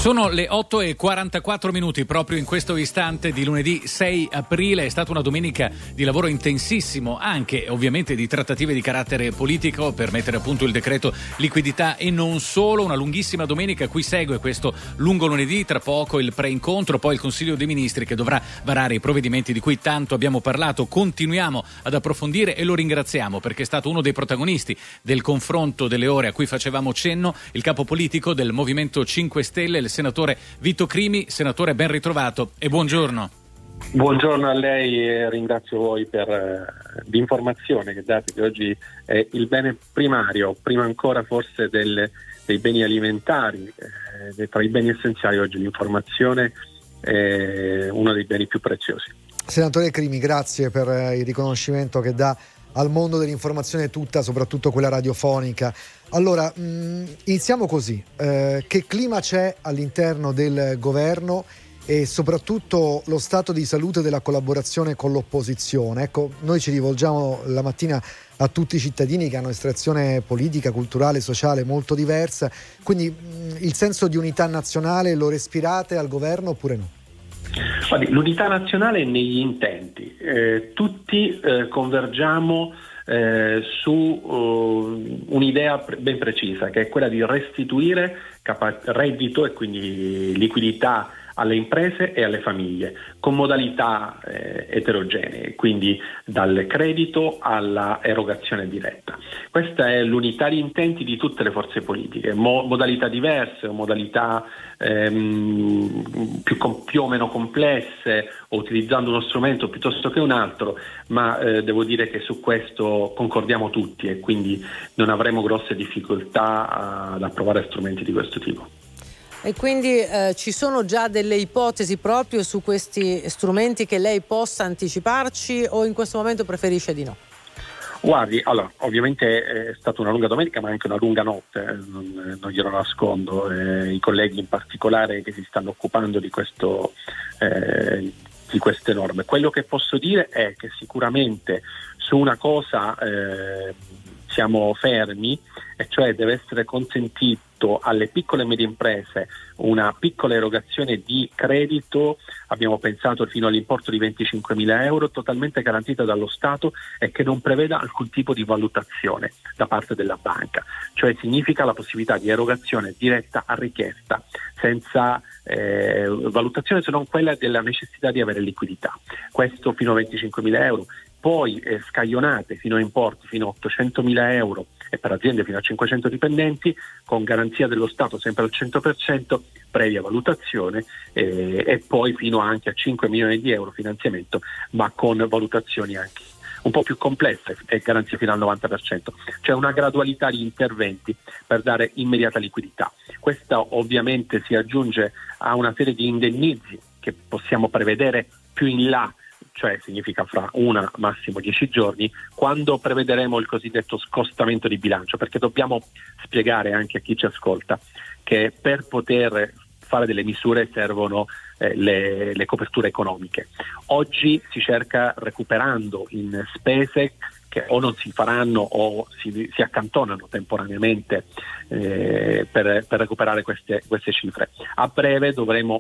Sono le 8:44 proprio in questo istante di lunedì 6 aprile. È stata una domenica di lavoro intensissimo, anche ovviamente di trattative di carattere politico per mettere a punto il decreto liquidità e non solo. Una lunghissima domenica a cui segue questo lungo lunedì, tra poco il preincontro, poi il Consiglio dei Ministri che dovrà varare i provvedimenti di cui tanto abbiamo parlato. Continuiamo ad approfondire e lo ringraziamo perché è stato uno dei protagonisti del confronto delle ore a cui facevamo cenno, il capo politico del Movimento 5 Stelle, il senatore Vito Crimi. Senatore, ben ritrovato e buongiorno. Buongiorno a lei e ringrazio voi per l'informazione che date, che oggi è il bene primario, prima ancora forse dei beni alimentari, tra i beni essenziali oggi l'informazione è uno dei beni più preziosi. Senatore Crimi, grazie per il riconoscimento che dà al mondo dell'informazione tutta, soprattutto quella radiofonica. Allora, iniziamo così. Che clima c'è all'interno del governo e soprattutto lo stato di salute della collaborazione con l'opposizione? Ecco, noi ci rivolgiamo la mattina a tutti i cittadini che hanno estrazione politica, culturale, sociale molto diversa, quindi il senso di unità nazionale lo respirate al governo oppure no? L'unità nazionale è negli intenti, tutti convergiamo su un'idea ben precisa, che è quella di restituire reddito e quindi liquidità alle imprese e alle famiglie con modalità eterogenee, quindi dal credito alla erogazione diretta. Questa è l'unità di intenti di tutte le forze politiche, modalità diverse o modalità più o meno complesse o utilizzando uno strumento piuttosto che un altro, ma devo dire che su questo concordiamo tutti e quindi non avremo grosse difficoltà ad approvare strumenti di questo tipo. E quindi ci sono già delle ipotesi proprio su questi strumenti che lei possa anticiparci o in questo momento preferisce di no? Guardi, allora, ovviamente è stata una lunga domenica ma anche una lunga notte, non glielo nascondo, i colleghi in particolare che si stanno occupando di queste norme. Quello che posso dire è che sicuramente su una cosa siamo fermi, e cioè deve essere consentito alle piccole e medie imprese una piccola erogazione di credito, abbiamo pensato fino all'importo di 25.000 euro, totalmente garantita dallo Stato e che non preveda alcun tipo di valutazione da parte della banca, cioè significa la possibilità di erogazione diretta a richiesta, senza valutazione se non quella della necessità di avere liquidità. Questo fino a 25.000 euro. Poi scaglionate fino a importi fino a 800.000 euro e per aziende fino a 500 dipendenti con garanzia dello Stato sempre al 100%, previa valutazione e poi fino anche a 5 milioni di euro finanziamento, ma con valutazioni anche un po' più complesse e garanzia fino al 90%. C'è una gradualità di interventi per dare immediata liquidità. Questa ovviamente si aggiunge a una serie di indennizi che possiamo prevedere più in là, cioè significa fra una massimo 10 giorni, quando prevederemo il cosiddetto scostamento di bilancio, perché dobbiamo spiegare anche a chi ci ascolta che per poter fare delle misure servono le coperture economiche. Oggi si cerca, recuperando in spese che o non si faranno o si accantonano temporaneamente per recuperare queste cifre. A breve dovremo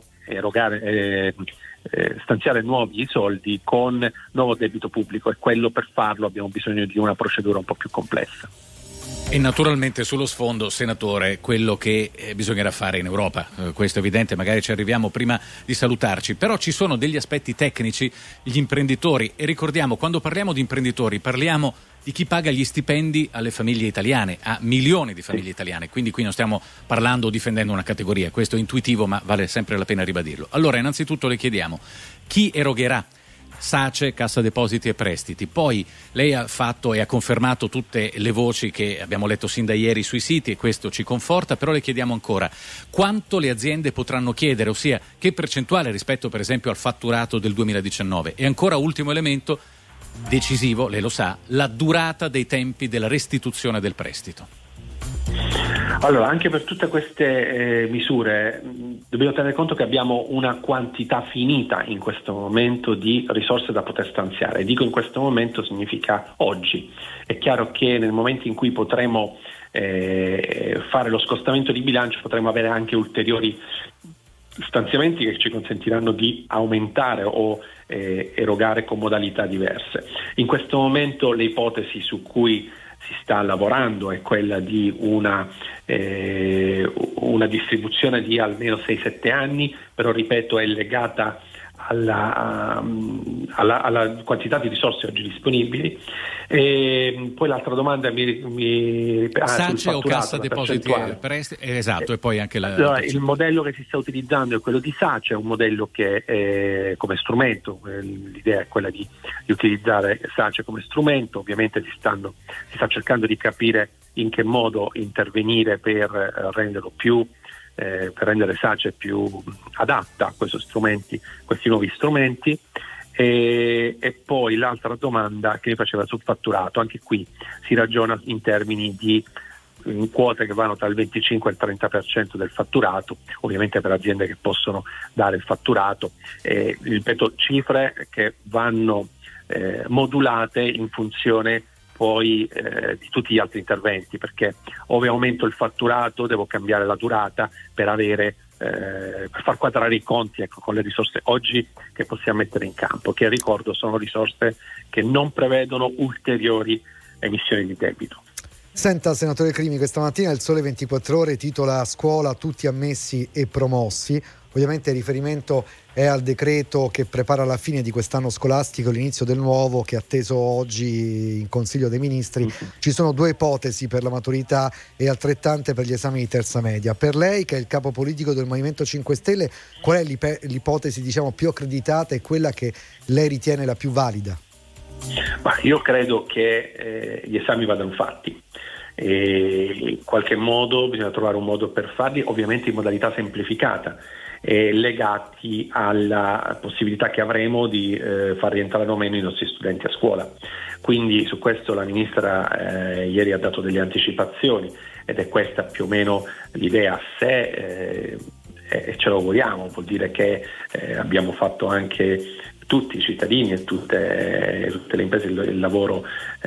stanziare nuovi soldi con nuovo debito pubblico e quello, per farlo abbiamo bisogno di una procedura un po' più complessa. E naturalmente sullo sfondo, senatore, quello che bisognerà fare in Europa, questo è evidente, magari ci arriviamo prima di salutarci, però ci sono degli aspetti tecnici, gli imprenditori, e ricordiamo, quando parliamo di imprenditori parliamo di chi paga gli stipendi alle famiglie italiane, a milioni di famiglie italiane, quindi qui non stiamo parlando o difendendo una categoria, questo è intuitivo ma vale sempre la pena ribadirlo. Allora innanzitutto le chiediamo, chi erogherà SACE, Cassa Depositi e Prestiti? Poi lei ha fatto e ha confermato tutte le voci che abbiamo letto sin da ieri sui siti e questo ci conforta, però le chiediamo ancora quanto le aziende potranno chiedere, ossia che percentuale rispetto per esempio al fatturato del 2019, e ancora ultimo elemento decisivo, lei lo sa, la durata dei tempi della restituzione del prestito. Allora, anche per tutte queste misure dobbiamo tenere conto che abbiamo una quantità finita in questo momento di risorse da poter stanziare. Dico in questo momento significa oggi. È chiaro che nel momento in cui potremo fare lo scostamento di bilancio potremo avere anche ulteriori stanziamenti che ci consentiranno di aumentare o erogare con modalità diverse. In questo momento le ipotesi su cui si sta lavorando è quella di una distribuzione di almeno 6-7 anni, però ripeto è legata alla quantità di risorse oggi disponibili. E poi l'altra domanda SACE o Cassa Depositi e Prestiti, esatto, e poi anche allora, il modello che si sta utilizzando è quello di SACE, è un modello che come strumento, l'idea è quella di utilizzare SACE come strumento. Ovviamente si sta cercando di capire in che modo intervenire per rendere SACE più adatta a questi nuovi strumenti. E poi l'altra domanda che mi faceva sul fatturato, anche qui si ragiona in termini di quote che vanno tra il 25 e il 30% del fatturato, ovviamente per aziende che possono dare il fatturato, ripeto, cifre che vanno modulate in funzione poi di tutti gli altri interventi, perché ove aumento il fatturato devo cambiare la durata per far quadrare i conti, ecco, con le risorse oggi che possiamo mettere in campo, che ricordo sono risorse che non prevedono ulteriori emissioni di debito. Senta, senatore Crimi, questa mattina il Sole 24 Ore titola "Scuola, tutti ammessi e promossi". Ovviamente il riferimento è al decreto che prepara la fine di quest'anno scolastico, l'inizio del nuovo, che è atteso oggi in Consiglio dei Ministri. Ci sono 2 ipotesi per la maturità e altrettante per gli esami di terza media. Per lei, che è il capo politico del Movimento 5 Stelle, qual è l'ipotesi, diciamo, più accreditata e quella che lei ritiene la più valida? Ma io credo che gli esami vadano fatti. E in qualche modo bisogna trovare un modo per farli, ovviamente in modalità semplificata, legati alla possibilità che avremo di far rientrare o meno i nostri studenti a scuola. Quindi su questo la ministra ieri ha dato delle anticipazioni ed è questa più o meno l'idea. Se ce lo auguriamo, vuol dire che abbiamo fatto anche tutti i cittadini e tutte le imprese il lavoro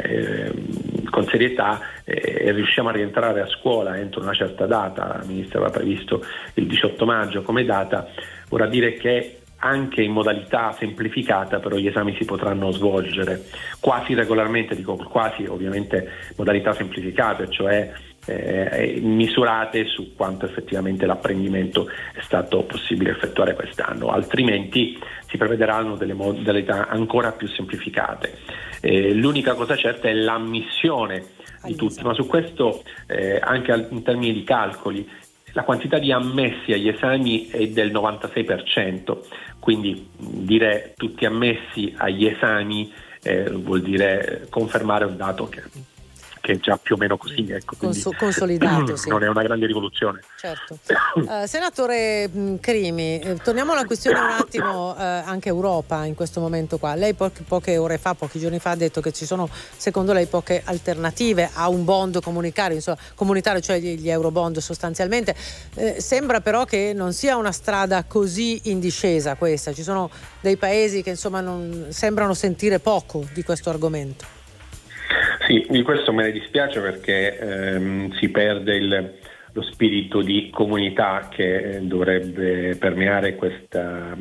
con serietà e riusciamo a rientrare a scuola entro una certa data. La ministra aveva previsto il 18 maggio come data, vorrà dire che anche in modalità semplificata però gli esami si potranno svolgere quasi regolarmente, dico quasi, ovviamente modalità semplificate, cioè misurate su quanto effettivamente l'apprendimento è stato possibile effettuare quest'anno, altrimenti si prevederanno delle modalità ancora più semplificate. L'unica cosa certa è l'ammissione di tutti, ma su questo anche in termini di calcoli la quantità di ammessi agli esami è del 96%, quindi dire tutti ammessi agli esami vuol dire confermare un dato che è già più o meno così, ecco, consolidato. Sì. Non è una grande rivoluzione. Certo. Senatore Crimi, torniamo alla questione un attimo anche Europa in questo momento qua. Lei pochi giorni fa ha detto che ci sono secondo lei poche alternative a un bond comunitario, cioè gli eurobond sostanzialmente. Sembra però che non sia una strada così in discesa questa. Ci sono dei paesi che insomma non sembrano sentire poco di questo argomento. Sì, di questo me ne dispiace perché si perde lo spirito di comunità che dovrebbe permeare questa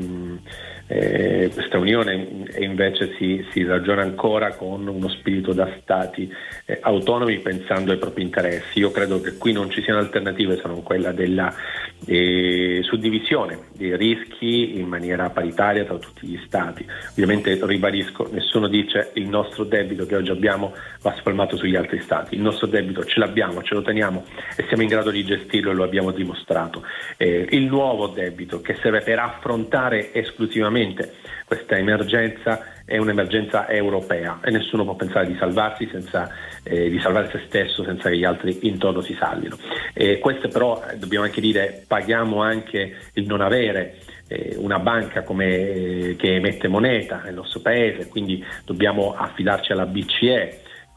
unione e invece si ragiona ancora con uno spirito da stati autonomi pensando ai propri interessi. Io credo che qui non ci siano alternative se non quella della suddivisione dei rischi in maniera paritaria tra tutti gli stati. Ovviamente ribadisco, nessuno dice il nostro debito che oggi abbiamo va spalmato sugli altri stati. Il nostro debito ce l'abbiamo, ce lo teniamo e siamo in grado di gestirlo e lo abbiamo dimostrato. Il nuovo debito che serve per affrontare esclusivamente questa emergenza è un'emergenza europea e nessuno può pensare di salvarsi di salvare se stesso senza che gli altri intorno si salvino. Questo però dobbiamo anche dire, paghiamo anche il non avere una banca che emette moneta nel nostro paese, quindi dobbiamo affidarci alla BCE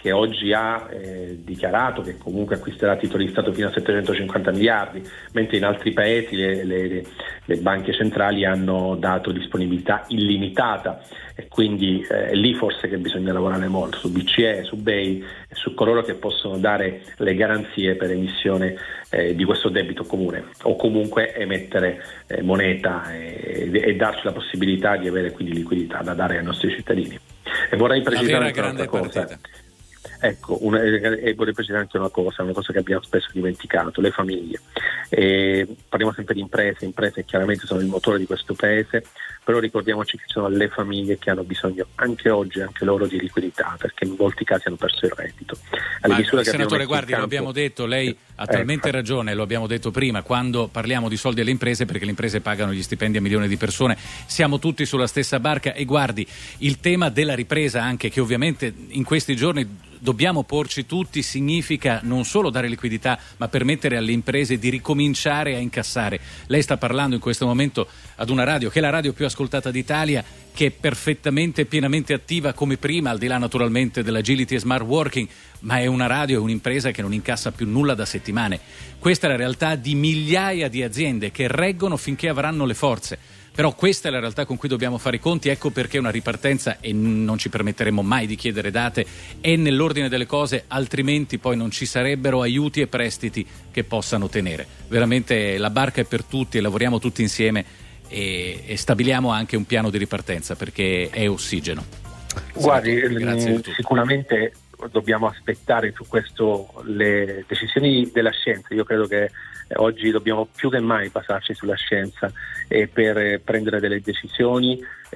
che oggi ha dichiarato che comunque acquisterà titoli di Stato fino a 750 miliardi, mentre in altri paesi le banche centrali hanno dato disponibilità illimitata, e quindi è lì forse che bisogna lavorare molto, su BCE, su BEI e su coloro che possono dare le garanzie per emissione di questo debito comune, o comunque emettere moneta e darci la possibilità di avere quindi liquidità da dare ai nostri cittadini. E vorrei precisare anche un'altra cosa. Ecco, e vorrei precisare anche una cosa che abbiamo spesso dimenticato: le famiglie. Parliamo sempre di imprese chiaramente sono il motore di questo paese, però ricordiamoci che sono le famiglie che hanno bisogno anche oggi, anche loro, di liquidità, perché in molti casi hanno perso il reddito. Senatore, guardi, lo abbiamo detto, lei ha talmente ragione, lo abbiamo detto prima, quando parliamo di soldi alle imprese, perché le imprese pagano gli stipendi a milioni di persone, siamo tutti sulla stessa barca. E guardi, il tema della ripresa, anche, che ovviamente in questi giorni dobbiamo porci tutti, significa non solo dare liquidità, ma permettere alle imprese di ricominciare a incassare. Lei sta parlando in questo momento ad una radio che è la radio più ascoltata d'Italia, che è perfettamente, pienamente attiva come prima, al di là naturalmente dell'agility e smart working, ma è una radio, è un'impresa che non incassa più nulla da settimane. Questa è la realtà di migliaia di aziende che reggono finché avranno le forze. Però questa è la realtà con cui dobbiamo fare i conti, ecco perché una ripartenza, e non ci permetteremo mai di chiedere date, è nell'ordine delle cose, altrimenti poi non ci sarebbero aiuti e prestiti che possano tenere. Veramente la barca è per tutti e lavoriamo tutti insieme e stabiliamo anche un piano di ripartenza, perché è ossigeno. Guardi, sicuramente dobbiamo aspettare su questo le decisioni della scienza. Io credo che oggi dobbiamo più che mai basarci sulla scienza per prendere delle decisioni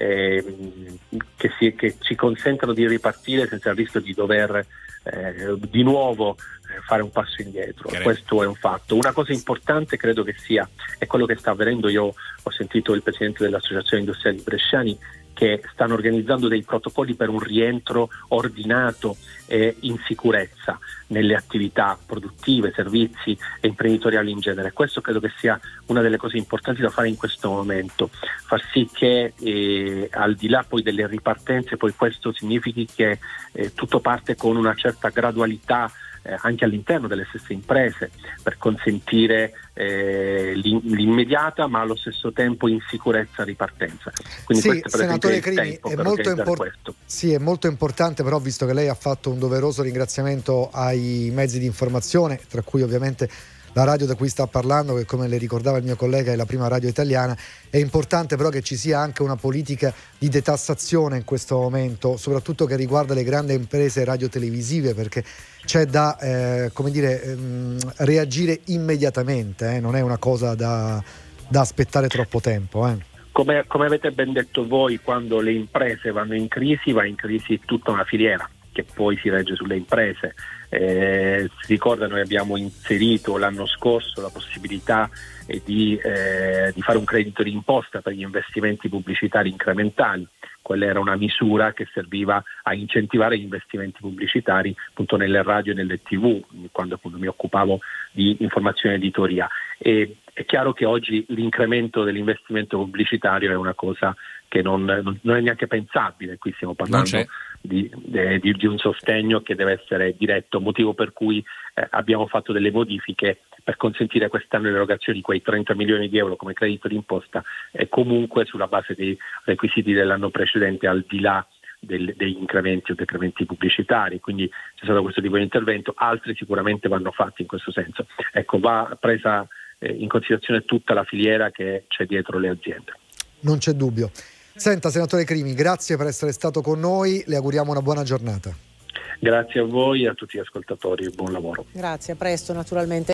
che ci consentano di ripartire senza il rischio di dover di nuovo fare un passo indietro. Questo è un fatto. Una cosa importante credo che sia, è quello che sta avvenendo. Io ho sentito il presidente dell'Associazione Industriali Bresciani che stanno organizzando dei protocolli per un rientro ordinato e in sicurezza nelle attività produttive, servizi e imprenditoriali in genere. Questo credo che sia una delle cose importanti da fare in questo momento, far sì che al di là poi delle ripartenze, poi questo significhi che tutto parte con una certa gradualità anche all'interno delle stesse imprese, per consentire l'immediata ma allo stesso tempo in sicurezza ripartenza. Quindi sì, senatore Crimi, è molto importante, però, visto che lei ha fatto un doveroso ringraziamento ai mezzi di informazione, tra cui ovviamente la radio da cui sta parlando, che come le ricordava il mio collega è la prima radio italiana, è importante però che ci sia anche una politica di detassazione in questo momento, soprattutto che riguarda le grandi imprese radiotelevisive, perché c'è da reagire immediatamente, non è una cosa da aspettare troppo tempo. Come avete ben detto voi, quando le imprese vanno in crisi, va in crisi tutta una filiera che poi si regge sulle imprese. Si ricorda, noi abbiamo inserito l'anno scorso la possibilità di fare un credito di imposta per gli investimenti pubblicitari incrementali. Quella era una misura che serviva a incentivare gli investimenti pubblicitari appunto nelle radio e nelle TV, quando appunto mi occupavo di informazione editoria. E è chiaro che oggi l'incremento dell'investimento pubblicitario è una cosa che non è neanche pensabile. Qui stiamo parlando di un sostegno che deve essere diretto, motivo per cui abbiamo fatto delle modifiche per consentire quest'anno l'erogazione di quei 30 milioni di euro come credito d'imposta, e comunque sulla base dei requisiti dell'anno precedente, al di là degli incrementi o decrementi pubblicitari. Quindi c'è stato questo tipo di intervento, altri sicuramente vanno fatti in questo senso. Ecco, va presa in considerazione tutta la filiera che c'è dietro le aziende. Non c'è dubbio. Senta, senatore Crimi, grazie per essere stato con noi, le auguriamo una buona giornata. Grazie a voi e a tutti gli ascoltatori, buon lavoro. Grazie, a presto naturalmente.